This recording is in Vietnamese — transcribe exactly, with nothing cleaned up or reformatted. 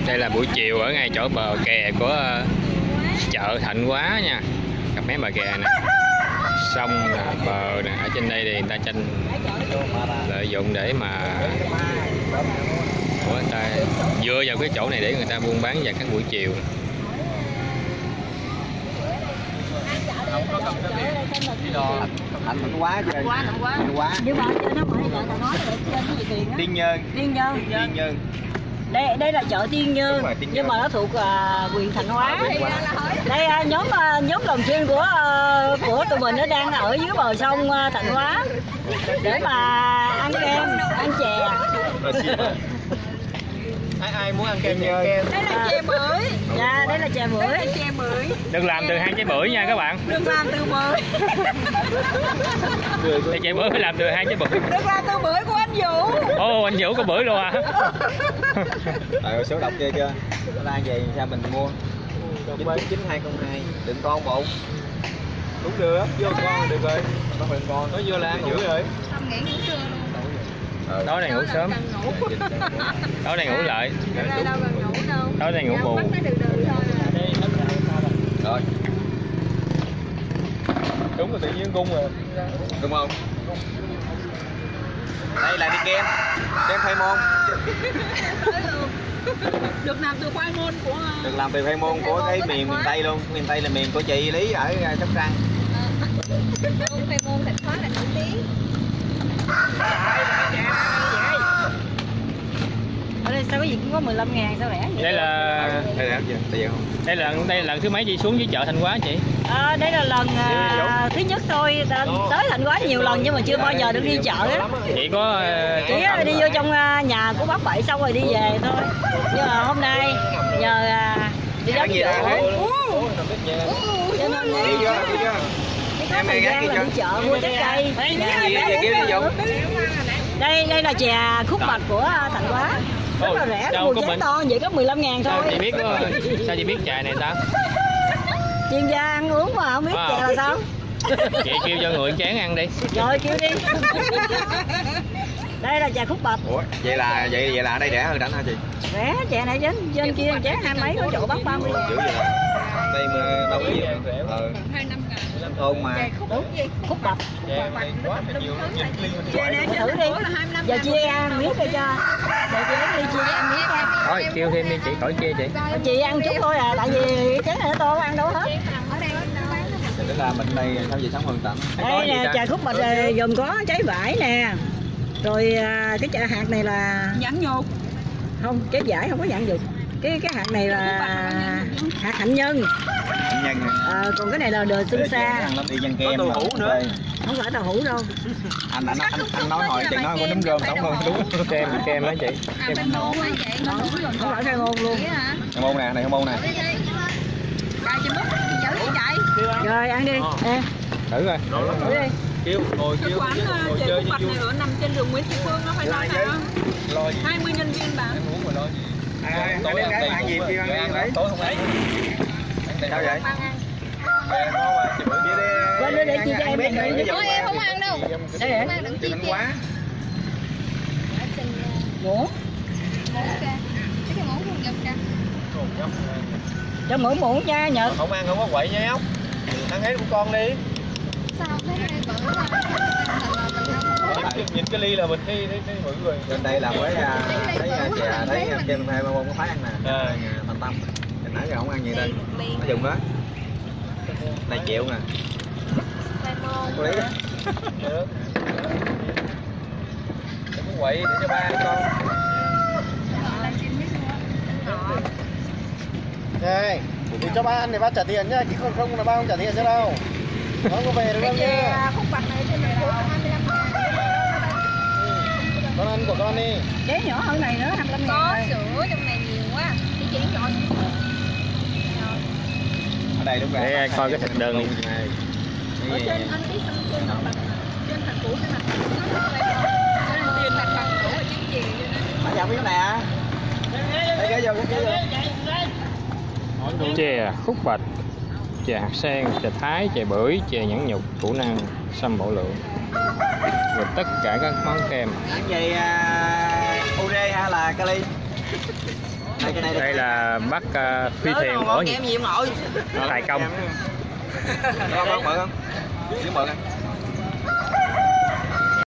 Đây là buổi chiều ở ngay chỗ bờ kè của chợ Thạnh Hóa nha, cặp mé bờ kè nè, sông là bờ nè, ở trên đây thì người ta tranh lợi dụng để mà của người ta dựa vào cái chỗ này để người ta buôn bán vào các buổi chiều. Thạnh Hóa chưa? Quá, Thạnh Hóa. Thạnh Hóa. Nhưng mà trên nó phải chợ Thạnh Hóa là trên cái gì tiền á? Tiên Nhân. Tiên Nhân. Tiên Nhân. Đây đây là chợ Tiên Nhân, Rồi, Tiên Nhân. nhưng mà nó thuộc uh, huyện Thạnh Hóa. Đây uh, nhóm uh, nhóm đồng chuyên của uh, của tụi mình nó đang ở dưới bờ sông uh, Thạnh Hóa để mà ăn kem, ăn chè. ai ai muốn ăn kem kem. Đây là chè bưởi. Dạ, đây là chè bưởi. Chè bưởi. Được làm từ hai trái bưởi nha các bạn. Được làm từ bưởi. Thì chè bưởi phải làm từ hai trái bưởi. Được làm từ bưởi của anh Vũ. Ồ, anh Vũ có bưởi luôn à? Rồi số đọc kia chưa? Nó đang về sao mình mua? chín chín hai không hai. Đừng con bộ. Đúng được, vô con được rồi. Nó đừng con. Nó vô là ăn dữ rồi. Không nghỉ ngủ trưa luôn. Tối này ngủ sớm. Tối này ngủ lại. Tối nay ngủ bù. Rồi. Đúng là tự nhiên cung rồi. Đúng không? Đây là đi kem. Kem khoai môn. Được làm từ khoai môn của Được làm từ khoai môn của cái miền miền Tây luôn. Miền Tây là miền của chị Lý ở Sóc Trăng. khoai môn Thạnh Hóa là nổi tiếng. Ở đây sao cái gì cũng có mười lăm ngàn, sao rẻ vậy? Đây là Đây là tiền không? đây là đây là lần thứ mấy chị xuống dưới chợ Thạnh Hóa chị? À, đây là lần à, thứ nhất thôi, tới Thạnh Hóa nhiều lần nhưng mà chưa bao giờ được đi chợ á. Chị có Chỉ có đi vô trong nhà của bác Bảy xong rồi đi về thôi. Nhưng mà hôm nay nhờ à, đi đám giỗ cho nên Đi vô, đi vô. có thời gian là đi chợ mua trái cây. Đây đây là chè khúc bạch của Thạnh Hóa. Rất là rẻ, một trái to vậy có mười lăm ngàn thôi. Sao chị biết sao chị biết chè này ta? Chuyên gia ăn uống mà không biết chè là sao? Chị kêu cho người chén ăn đi. Rồi kêu đi. Đây là chè khúc bạch. Ủa, vậy là vậy vậy là ở đây rẻ hơn Đảnh hả chị? Rẻ, chè này trên trên kia chén hai mấy có chỗ bắt ba mươi. Dữ vậy là đây mà đâu có gì. Ờ. Thôn mà. Khúc bạch. Chè này quá là nhiều luôn. Chè này thử đi. Giờ chia ăn miếng đi cho. Giờ chị lấy ly chia ăn miếng coi. Thôi kêu thêm đi chị, khỏi chia chị. Chị ăn chút thôi à, tại vì chén này nó to ăn đâu hết. Để là mình đây sao gì sống hơn tận. Đây nè, chè khúc bạch gồm có trái vải nè. Rồi cái chè hạt này là nhãn nhột. Không, trái vải không có nhãn nhột. Cái cái hạt này là hạt hạnh nhân. Hạnh nhân. À, còn cái này là đời xương xa. Đi dân kem. Có tàu hũ nữa. Không phải tàu hũ đâu. Anh anh anh, anh nói hỏi chị nói có nấm rơm đúng không? Đúng. Kem kem đó chị. Kem. Không phải khai môn luôn. Khai môn nè, này khai môn nè. Rồi ăn đi. Ê. Thử coi. Thử đi. Kêu ngồi kêu quán chè khúc bạch này ở nằm trên đường Nguyễn Thị Phương, nó phải nói là lo gì? hai mươi nhân viên bán. Ăn uống mà lo gì? À, tối ăn đây ăn gì kêu ăn đi đấy. Tối không lấy. Sao vậy? Chè ngon mà, chị bữa kia đi. Quên đi để chia cho em đi. Thôi em không ăn đâu. Đây hả? Chị Thanh Hóa. Muỗng. Cái muỗng không dập ra. Cho mỗi muỗng nha Nhật. Không ăn không có quậy nha nhóc. Ăn hết của con đi. Sao thấy cái này bự quá. Nhìn, nhìn cái ly là mình thấy thấy, thấy bự rồi. Trên đây là mới thấy chè thấy kem hai ba môn có phải ăn nè. À. Thành tâm. Hồi nãy giờ không ăn gì đây. Nó dùng đó. Này triệu nè. Có lý đó. Đừng có quậy để cho ba ăn con. Này, thì cho ba ăn thì ba trả tiền nhá, chứ không không là ba không trả tiền cho đâu. Nó có về được không nhá. Khúc bạch này trên thành phố hai mươi lăm ngàn. Con ăn của con đi. Chén nhỏ hơn này nữa, hai mươi lăm ngàn. Có sữa trong này nhiều quá. Đi chén cho. Ở đây đúng rồi. Để coi cái thực đơn đi. Ở trên anh biết xong trên mặt bằng trên thành phố trên mặt trên thành tiền mặt bằng của chính trị. Ở dòng miếng nè. Đây cái vô cái vô. Chè khúc bạch, chè hạt sen, chè thái, chè bưởi, chè nhãn nhục, củ năng, sâm bổ lượng. Rồi tất cả các món kem. Ăn gì uh, ure hay là kali? Đây là bác uh, phi thuyền ở em gì ông nội. Tài Công. Không, không, mượn không? Chỉ mượn không?